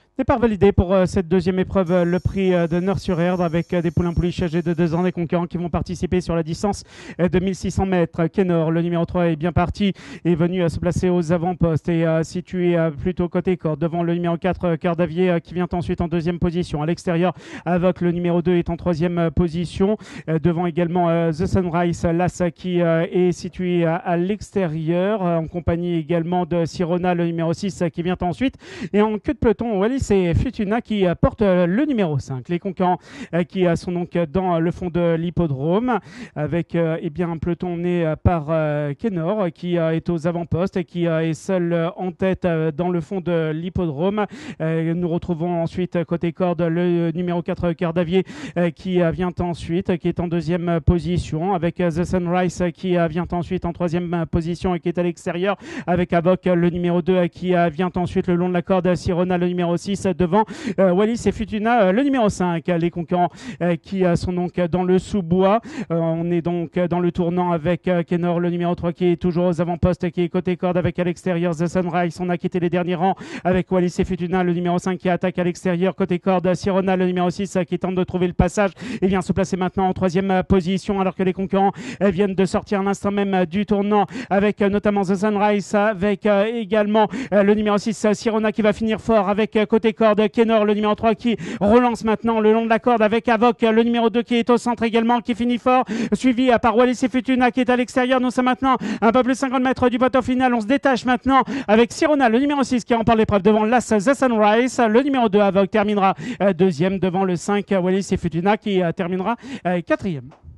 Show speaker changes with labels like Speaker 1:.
Speaker 1: Départ validé pour cette deuxième épreuve, le prix de Neurs-sur-Erdre, avec des poulains pouliches âgés de 2 ans, des concurrents qui vont participer sur la distance de 1600 mètres. Kenor, le numéro 3, est bien parti, est venu se placer aux avant-postes et situé plutôt côté corde, devant le numéro 4, Cœur d'Avier, qui vient ensuite en deuxième position. À l'extérieur, Avoc, le numéro 2, est en troisième position, devant également The Sunrise, l'As, qui est situé à l'extérieur, en compagnie également de Sirona, le numéro 6, qui vient ensuite. Et en queue de peloton, Wallis et Futuna qui portent le numéro 5. Les concurrents qui sont donc dans le fond de l'hippodrome, avec un peloton mené par Kenor, qui est aux avant-postes et qui est seul en tête dans le fond de l'hippodrome. Nous retrouvons ensuite côté corde le numéro 4, Cœur d'Avier, qui vient ensuite, qui est en deuxième position, avec The Sunrise qui vient ensuite en troisième position et qui est à l'extérieur, avec Avoc, le numéro 2, qui vient ensuite le long de la corde, Sirona, le numéro 6, devant Wallis et Futuna, le numéro 5. Les concurrents qui sont donc dans le sous-bois. On est donc dans le tournant avec Kenor, le numéro 3, qui est toujours aux avant-postes, qui est côté corde, avec à l'extérieur The Sunrise. On a quitté les derniers rangs avec Wallis et Futuna, le numéro 5, qui attaque à l'extérieur côté corde. Sirona, le numéro 6, qui tente de trouver le passage et vient se placer maintenant en troisième position, alors que les concurrents viennent de sortir à l'instant même du tournant, avec notamment The Sunrise, avec également le numéro 6, Sirona, qui va finir fort avec côté corde Kenor, le numéro 3, qui relance maintenant le long de la corde, avec Avoc, le numéro 2, qui est au centre également, qui finit fort, suivi par Wallis et Futuna, qui est à l'extérieur. Nous sommes maintenant un peu plus de 50 mètres du bateau final. On se détache maintenant avec Sirona, le numéro 6, qui remporte l'épreuve devant l'As The Sunrise. Le numéro 2, Avoc, terminera deuxième devant le 5, Wallis et Futuna, qui terminera quatrième.